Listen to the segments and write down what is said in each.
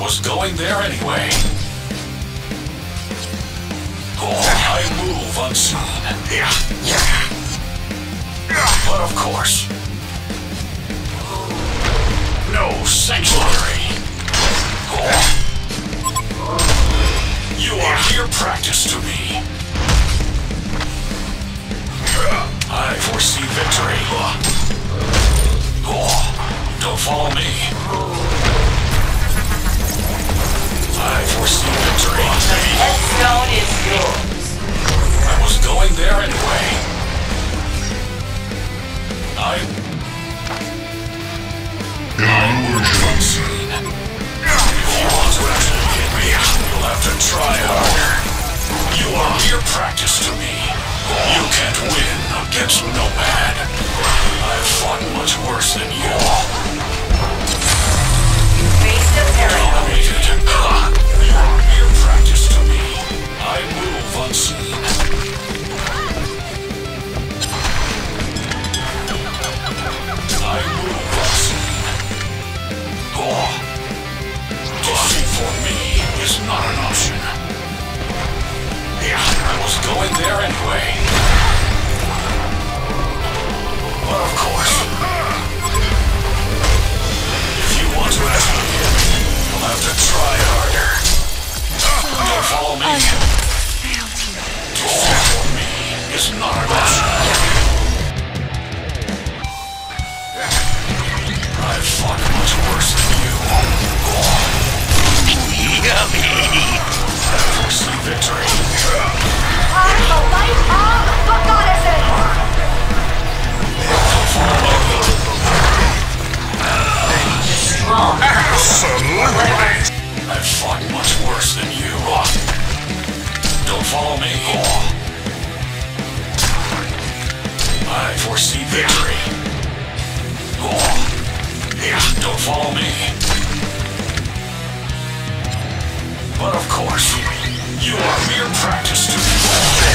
was going there anyway. I move unseen. But of course, no sanctuary. You are mere practice to me. I foresee victory. Don't follow me. I foresee victory. The headstone is yours. I was going there anyway. I move unseen. If you want to actually hit me, you'll have to try harder. You are mere practice to me. You can't win against Nomad. I've fought much worse than you. Face the Dominated. You are mere practice to me. I move unseen. I move unseen. Defeat for me is not an option. I was going there anyway. But of course, if you want to actually hit me, you'll have to try harder. Don't follow me. Defeat for me is not an option. I've fought much worse than you. Yummy! I foresee victory. I'm the light of the goddesses! strong. Absolutely! I've fought much worse than you. Don't follow me. I foresee victory. Don't follow me. But of course, you are mere practice to me.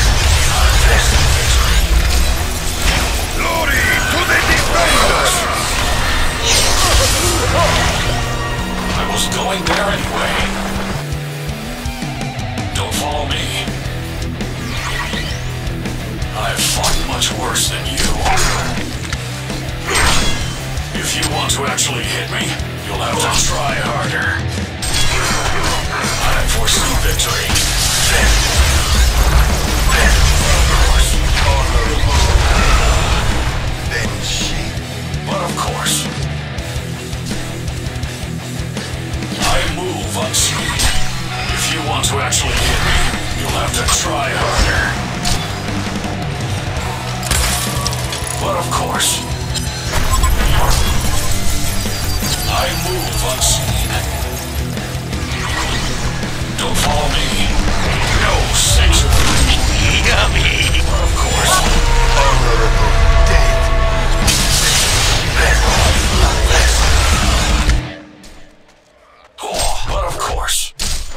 Glory to the defenders! I was going there anyway. Don't follow me. I've fought much worse than you. If you want to actually hit me, you'll have to try harder. I foresee victory. But of course, I move unseen. If you want to actually hit me, you'll have to try harder. But of course, I move unseen. Don't follow me. No sanctuary. Yummy. But of course, Honorable death. but of course,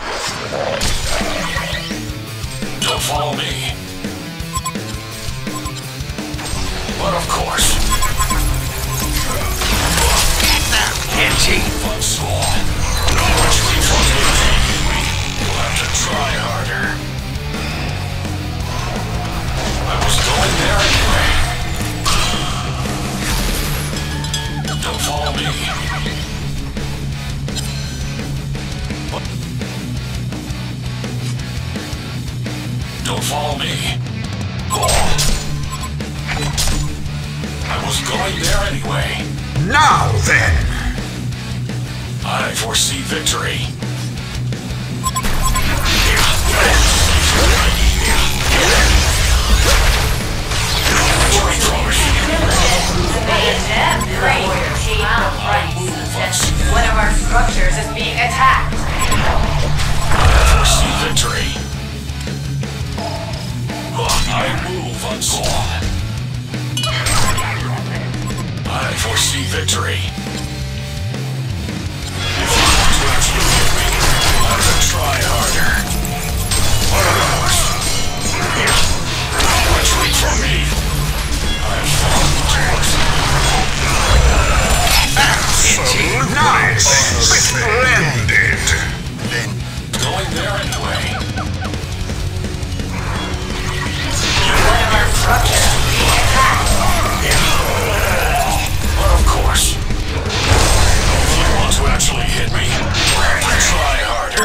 don't follow me. But of course, no retreat from me. You'll have to try harder. I was going there anyway. Don't follow me. Don't follow me. I was going there anyway. Now then! I foresee victory. One of our structures is being attacked. I foresee victory. I move unseen. I foresee victory. If you want to actually hit me, you'll have to try harder. Retreat from me. I've fought much worse. Absolutely nice! Splendid!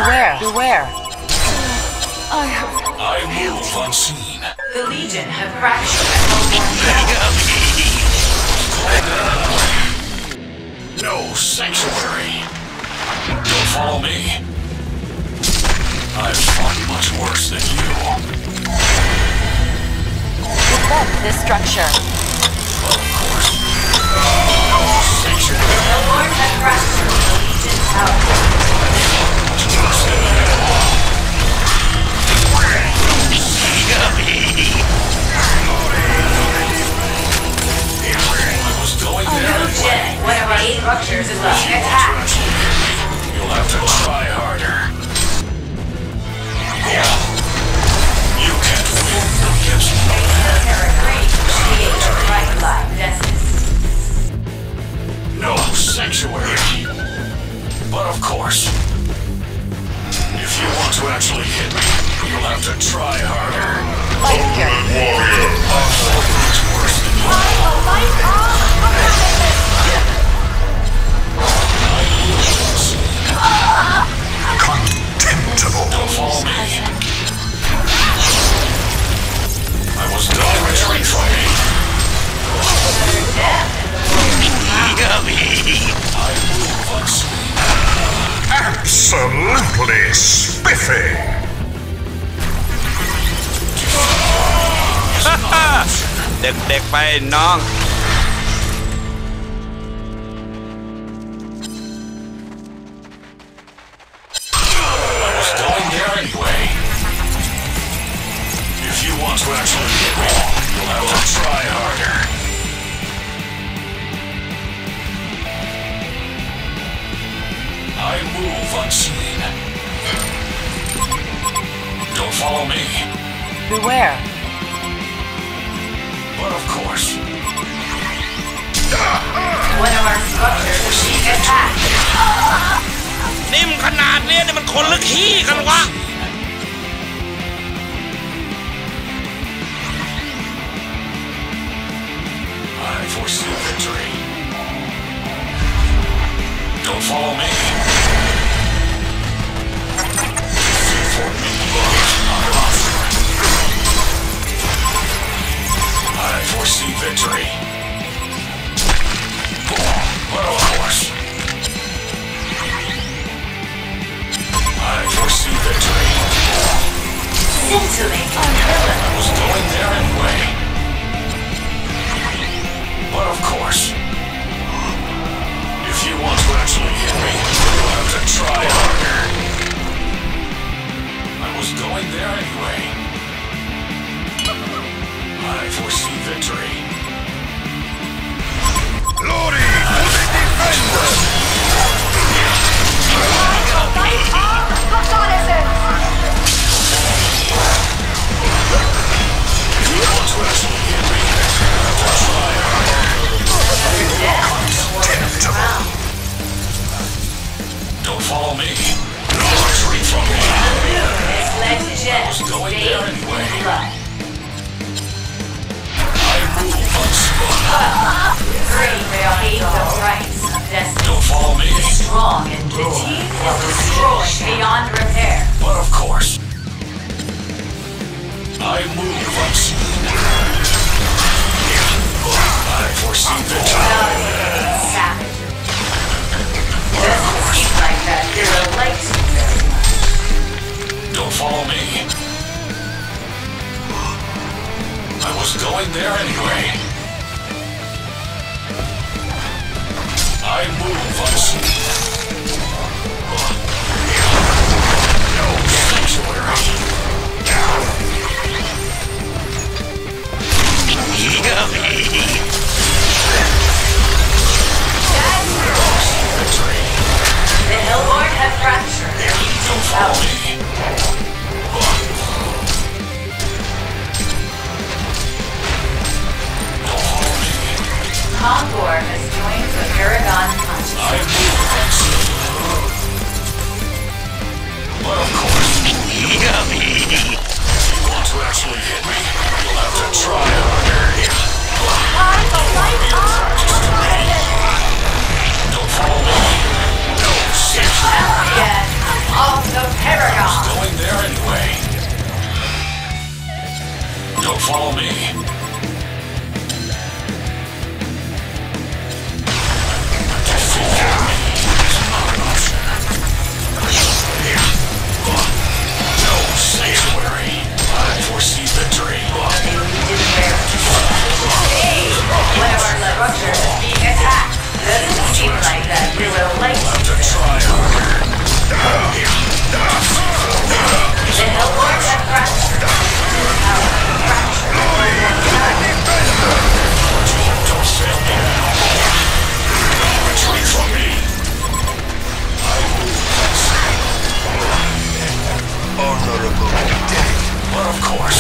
Beware. I move unseen. The Legion have fractured at Hellborn. No sanctuary. Don't follow me. I've fought much worse than you. Defend this structure. Of course. No sanctuary. Hellborn have fractured the Legion's power. Much worse than you. I was going there. Jen, one of our structures is being attacked. You'll have to try harder. You can't win against Military grade create a bright light destiny. no sanctuary. But of course, if you want to actually hit me, you'll have to try harder. Fight here. Much worse than you. Contemptible. Don't follow me. I was done retreat from me. I move unseen. Absolutely spiffy. เด็กๆไปน้อง I was going there anyway. If you want to actually hit me, you'll have to try harder. I move unseen. Don't follow me. Beware. But of course, One of our structures is being attacked. นิ่มขนาดนี้เนี่ยมันคนลึกขี้กันวะ I foresee victory. Don't follow me. For me, I foresee victory. But of course, I foresee victory. Scintillating I villain. was going there anyway. But of course, if you want to actually hit me, you'll have to try harder. I was going there anyway. I foresee victory. Glory to the defenders. Light arm reconnaissance! If you want to actually hit me, you'll have to try harder. Don't follow me. No retreat from me. It's led to Jen. I was going there anyway. Blood. I move unseen. Three aids of rights. Destiny. Don't follow me. Strong and the team is destroyed beyond repair. But of course, I move unseen. I foresee victory. Savage. Doesn't seem like that hero likes you very much. Don't follow me. I was going there anyway. I move unseen. No sanctuary. Victory. The Hellborn have fractured. Don't follow me. Don't follow me. Kongor has joined the Paragon Punch. I move unseen. But of course, if you want to actually hit me, you'll have to try harder. Time the light arm reconnaissance! Don't follow me. No sanctuary. Champion of the follow me. Defeating me is not an option. No sanctuary. I foresee victory. Hey, one of our structures is being attacked. Doesn't seem like that hero likes Have you. to try harder. The Hellborn have fractured. Don't fail me now. Retreat from me. I move unseen. Honorable death. But of course.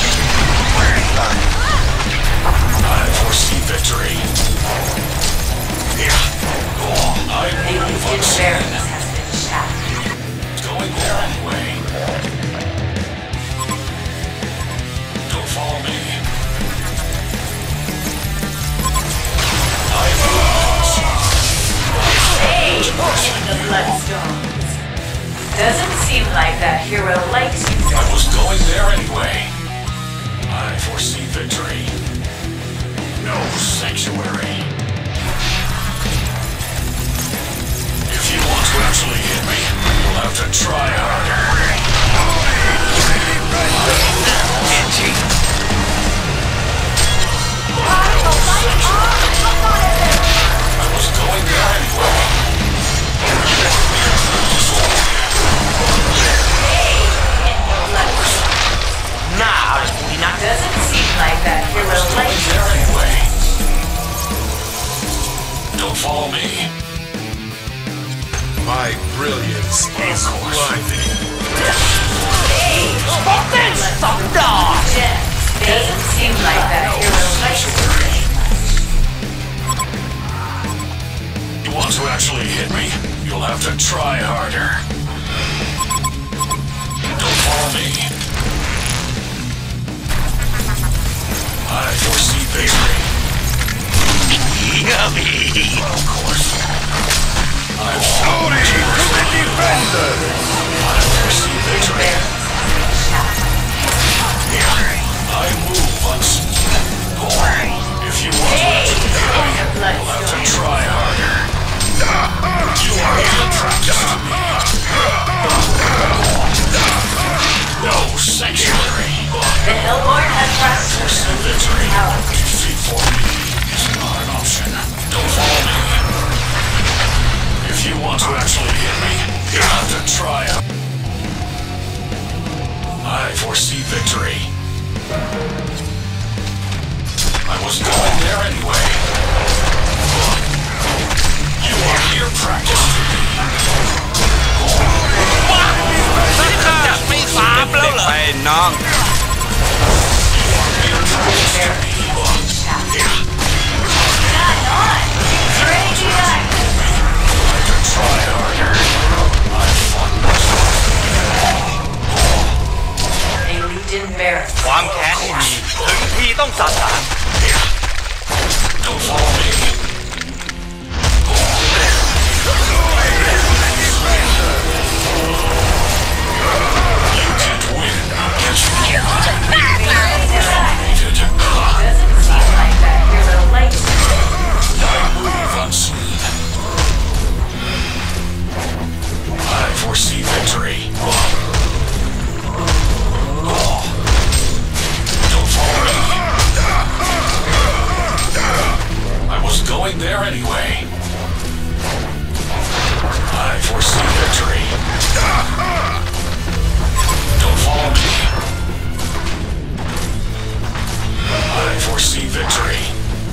I foresee victory. I The move Legion unseen. barracks has been shattered. Going there anyway. Don't follow me. I move unseen. Hey, in the Bloodstones. Doesn't seem like that hero likes you. I was going there anyway. I foresee victory. No sanctuary. If you want to actually hit me, you'll have to try harder. I was going there anyway. Doesn't seem like that hero likes you. There anyway. Don't follow me. My brilliance is blinding. Hey, doesn't seem like that hero likes you. You want to actually hit me? You'll have to try harder. Don't follow me. I foresee victory. Yummy! Of course. I Glory to the defender! foresee victory. I move unseen. If you want to actually hit me, you'll have to try harder. You are in practice to me. No sanctuary. The Hellborn has fractured. Foresee victory. Defeat for me is not an option. Don't follow me. If you want to actually hit me, you have to try. I foresee victory. I was going there anyway. You are here practice to me. จะไม่สามแล้วเหรอไปน้อง Here practice to me. Try harder. I fought A Legion barracks. ความแค้นที่มีถึงที่ต้องสาสาง Don't follow me. You can't win against me. Doesn't seem like that hero likes you. I move unseen. I foresee victory. Don't follow me. I was going there anyway. I foresee victory. Don't follow me. I foresee victory.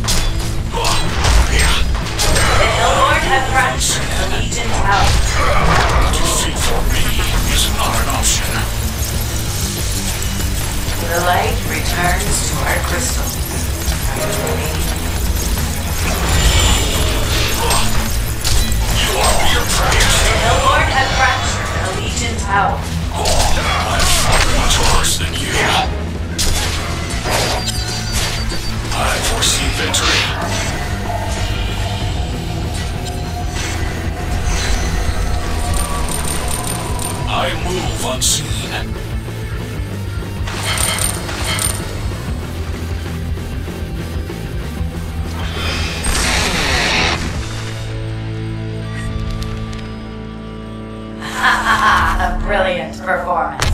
The Hellborn have fractured the Legion tower. Defeat for me is not an option. The light returns to our crystal. You are mere practice. The Hellborn have fractured the Legion tower. I've fought much worse than you. I foresee victory. I move unseen. performance.